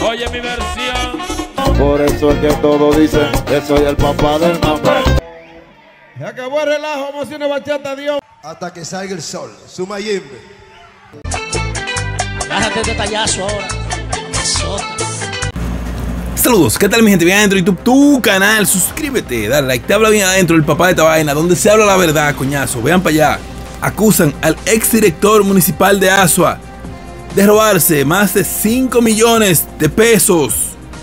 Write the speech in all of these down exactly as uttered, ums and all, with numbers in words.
Oye mi versión. Por eso es que todos dicen que soy el papá del mambo. Se acabó el relajo, vamos a hacer una bachata, Dios. Hasta que salga el sol. Suma yimbe. Bájate de tallazo ahora. Sota. Saludos, ¿qué tal mi gente? Bien adentro YouTube, tu canal, suscríbete, dale like, te habla bien adentro el papá de esta vaina, donde se habla la verdad, coñazo. Vean para allá. Acusan al exdirector municipal de Azua de robarse más de cinco millones de pesos.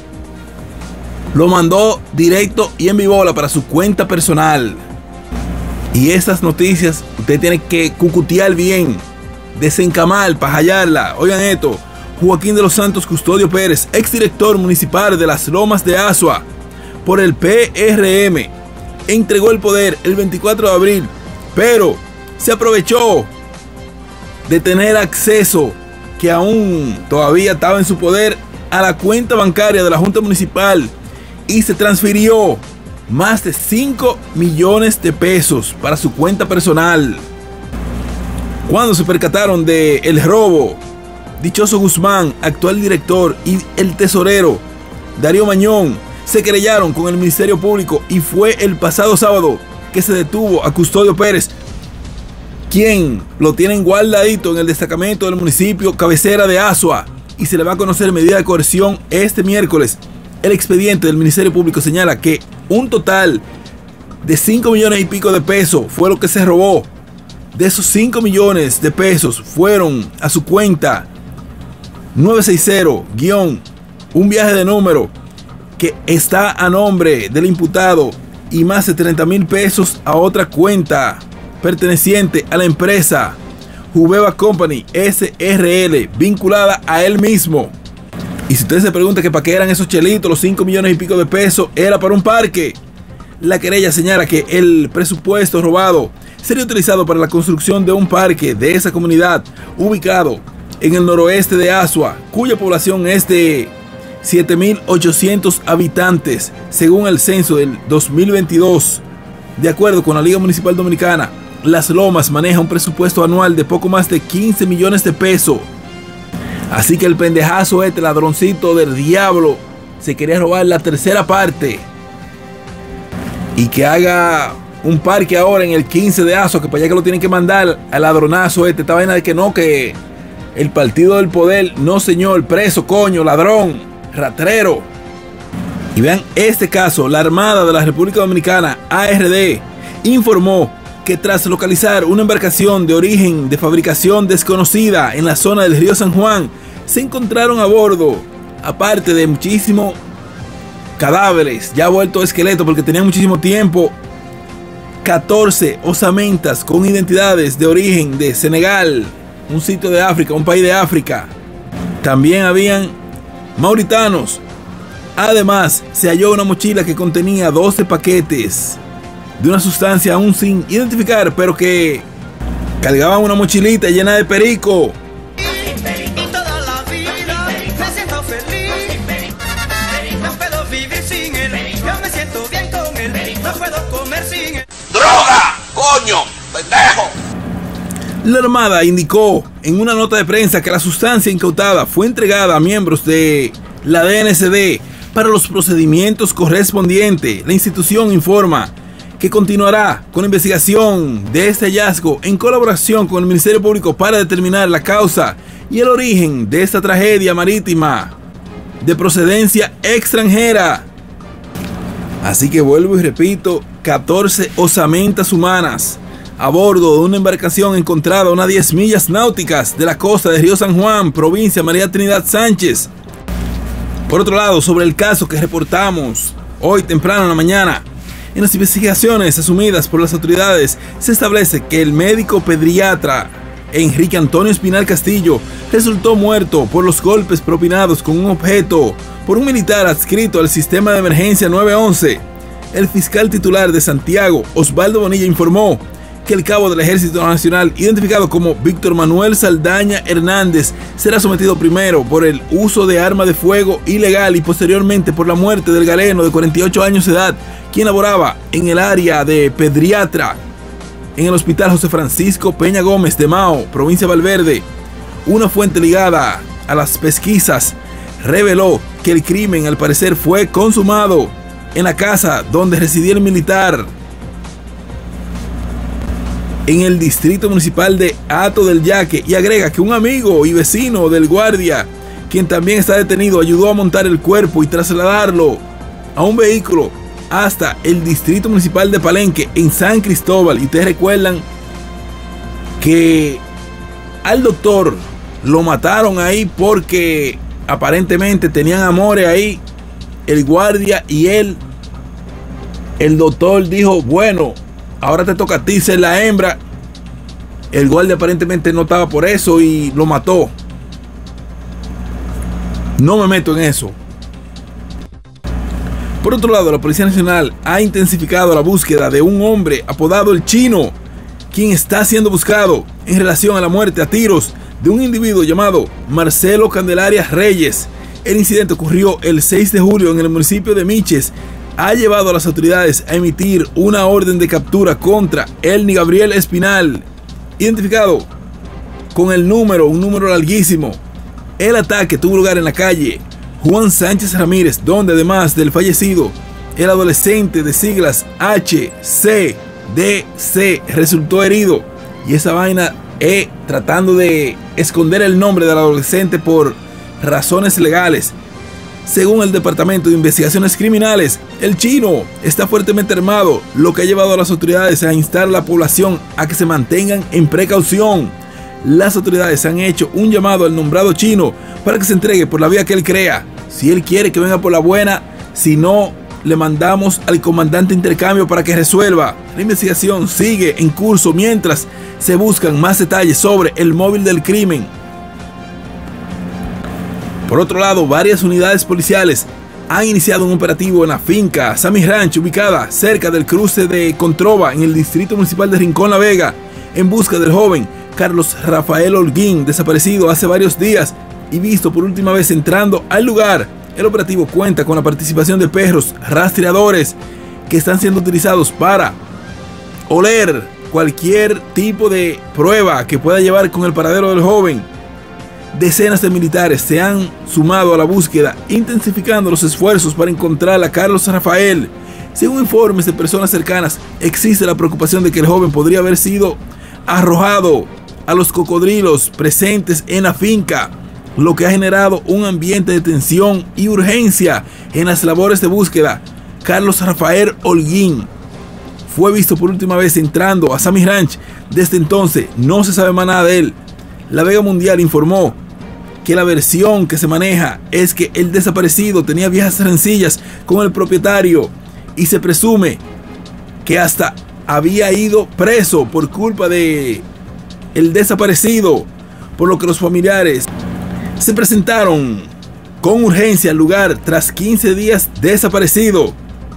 Lo mandó directo y en vivola para su cuenta personal. Y esas noticias usted tiene que cucutear bien, desencamar para hallarla. Oigan esto: Joaquín de los Santos Custodio Pérez, exdirector municipal de las Lomas de Azua por el P R M, entregó el poder el veinticuatro de abril, pero se aprovechó de tener acceso, que aún todavía estaba en su poder, a la cuenta bancaria de la Junta Municipal y se transfirió más de cinco millones de pesos para su cuenta personal. Cuando se percataron del robo, Dichoso Guzmán, actual director, y el tesorero Darío Mañón se querellaron con el Ministerio Público y fue el pasado sábado que se detuvo a Custodio Pérez, quien lo tienen guardadito en el destacamento del municipio cabecera de Azua, y se le va a conocer medida de coerción este miércoles. El expediente del Ministerio Público señala que un total de cinco millones y pico de pesos fue lo que se robó. De esos cinco millones de pesos fueron a su cuenta nueve sesenta guión un viaje de número que está a nombre del imputado, y más de treinta mil pesos a otra cuenta perteneciente a la empresa Jubeva Company S R L, vinculada a él mismo. Y si usted se pregunta que para qué eran esos chelitos, los cinco millones y pico de pesos, era para un parque. La querella señala que el presupuesto robado sería utilizado para la construcción de un parque de esa comunidad ubicado en el noroeste de Azua, cuya población es de siete mil ochocientos habitantes, según el censo del dos mil veintidós. De acuerdo con la Liga Municipal Dominicana, Las Lomas maneja un presupuesto anual de poco más de quince millones de pesos. Así que el pendejazo este, ladroncito del diablo, se quería robar la tercera parte. Y que haga un parque ahora en el quince de Azua, que para allá que lo tienen que mandar al ladronazo este. Esta vaina de que no, que el partido del poder, no señor, preso, coño, ladrón, ratrero. Y vean este caso: la Armada de la República Dominicana, A R D, informó que tras localizar una embarcación de origen de fabricación desconocida en la zona del río San Juan, se encontraron a bordo, aparte de muchísimos cadáveres ya vueltos esqueletos porque tenían muchísimo tiempo, catorce osamentas con identidades de origen de Senegal, un sitio de África, un país de África. También habían mauritanos. Además, se halló una mochila que contenía doce paquetes de una sustancia aún sin identificar, pero que cargaban una mochilita llena de perico. Y toda la vida me siento feliz. No puedo vivir sin él. Yo me siento bien con él. No puedo comer sin él. ¡Droga! ¡Coño! ¡Pendejo! La Armada indicó en una nota de prensa que la sustancia incautada fue entregada a miembros de la D N C D para los procedimientos correspondientes. La institución informa que continuará con la investigación de este hallazgo en colaboración con el Ministerio Público para determinar la causa y el origen de esta tragedia marítima de procedencia extranjera. Así que vuelvo y repito, catorce osamentas humanas a bordo de una embarcación encontrada a unas diez millas náuticas de la costa de Río San Juan, provincia María Trinidad Sánchez. Por otro lado, sobre el caso que reportamos hoy temprano en la mañana, en las investigaciones asumidas por las autoridades se establece que el médico pediatra Enrique Antonio Espinal Castillo resultó muerto por los golpes propinados con un objeto por un militar adscrito al sistema de emergencia nueve once. El fiscal titular de Santiago, Osvaldo Bonilla, informó que el cabo del Ejército Nacional, identificado como Víctor Manuel Saldaña Hernández, será sometido primero por el uso de arma de fuego ilegal y posteriormente por la muerte del galeno de cuarenta y ocho años de edad, quien laboraba en el área de pediatra en el Hospital José Francisco Peña Gómez de Mao, provincia de Valverde. Una fuente ligada a las pesquisas reveló que el crimen al parecer fue consumado en la casa donde residía el militar en el distrito municipal de Hato del Yaque, y agrega que un amigo y vecino del guardia, quien también está detenido, ayudó a montar el cuerpo y trasladarlo a un vehículo hasta el distrito municipal de Palenque en San Cristóbal. Y ustedes recuerdan que al doctor lo mataron ahí porque aparentemente tenían amores ahí, el guardia y él. El doctor dijo, bueno, ahora te toca a ti ser la hembra. El guardia aparentemente no estaba por eso y lo mató. No me meto en eso. Por otro lado, la Policía Nacional ha intensificado la búsqueda de un hombre apodado El Chino, quien está siendo buscado en relación a la muerte a tiros de un individuo llamado Marcelo Candelaria Reyes. El incidente ocurrió el seis de julio en el municipio de Miches. Ha llevado a las autoridades a emitir una orden de captura contra Elni Gabriel Espinal, identificado con el número, un número larguísimo. El ataque tuvo lugar en la calle Juan Sánchez Ramírez, donde además del fallecido, el adolescente de siglas H C D C resultó herido. Y esa vaina es tratando de esconder el nombre del adolescente por razones legales. Según el Departamento de Investigaciones Criminales, el Chino está fuertemente armado, lo que ha llevado a las autoridades a instar a la población a que se mantengan en precaución. Las autoridades han hecho un llamado al nombrado Chino para que se entregue por la vía que él crea. Si él quiere, que venga por la buena; si no, le mandamos al comandante intercambio para que resuelva. La investigación sigue en curso mientras se buscan más detalles sobre el móvil del crimen. Por otro lado, varias unidades policiales han iniciado un operativo en la finca Sammy Ranch, ubicada cerca del cruce de Controva en el distrito municipal de Rincón La Vega, en busca del joven Carlos Rafael Holguín, desaparecido hace varios días y visto por última vez entrando al lugar. El operativo cuenta con la participación de perros rastreadores que están siendo utilizados para oler cualquier tipo de prueba que pueda llevar con el paradero del joven. Decenas de militares se han sumado a la búsqueda, intensificando los esfuerzos para encontrar a Carlos Rafael. Según informes de personas cercanas, existe la preocupación de que el joven podría haber sido arrojado a los cocodrilos presentes en la finca, lo que ha generado un ambiente de tensión y urgencia en las labores de búsqueda. Carlos Rafael Holguín fue visto por última vez entrando a Sammy Ranch. Desde entonces no se sabe más nada de él. La Vega Mundial informó que la versión que se maneja es que el desaparecido tenía viejas rencillas con el propietario y se presume que hasta había ido preso por culpa de el desaparecido, por lo que los familiares se presentaron con urgencia al lugar tras quince días desaparecido.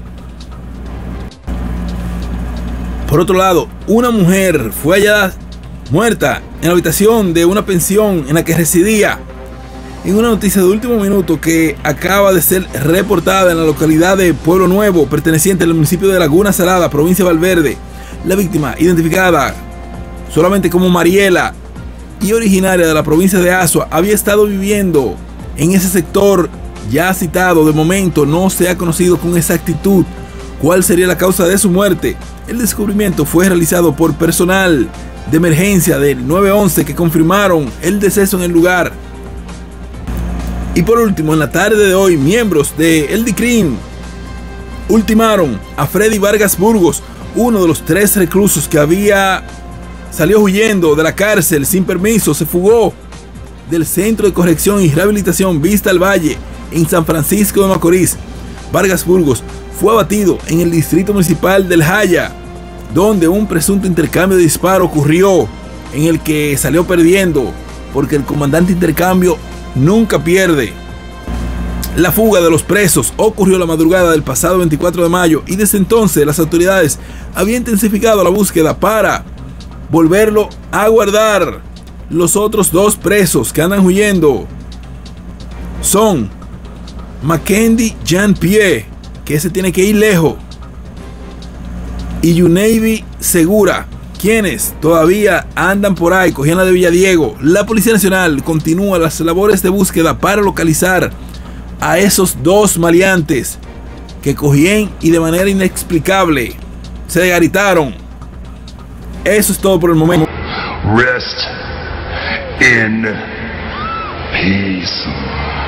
Por otro lado, una mujer fue hallada muerta en la habitación de una pensión en la que residía. En una noticia de último minuto que acaba de ser reportada en la localidad de Pueblo Nuevo, perteneciente al municipio de Laguna Salada, provincia de Valverde, la víctima, identificada solamente como Mariela y originaria de la provincia de Azua, había estado viviendo en ese sector ya citado. De momento no se ha conocido con exactitud cuál sería la causa de su muerte. El descubrimiento fue realizado por personal de emergencia del nueve once que confirmaron el deceso en el lugar. Y por último, en la tarde de hoy, miembros de el DICRIM ultimaron a Freddy Vargas Burgos, uno de los tres reclusos que había salió huyendo de la cárcel sin permiso. Se fugó del Centro de Corrección y Rehabilitación Vista al Valle en San Francisco de Macorís. Vargas Burgos fue abatido en el distrito municipal del Jaya, donde un presunto intercambio de disparo ocurrió, en el que salió perdiendo, porque el comandante intercambio nunca pierde. La fuga de los presos ocurrió la madrugada del pasado veinticuatro de mayo y desde entonces las autoridades habían intensificado la búsqueda para volverlo a guardar. Los otros dos presos que andan huyendo son Mackendy Jean-Pierre, que ese tiene que ir lejos, y Yunevi Segura, quienes todavía andan por ahí, cogían la de Villadiego. La Policía Nacional continúa las labores de búsqueda para localizar a esos dos maleantes que cogían y de manera inexplicable se desgaritaron. Eso es todo por el momento. Rest in peace.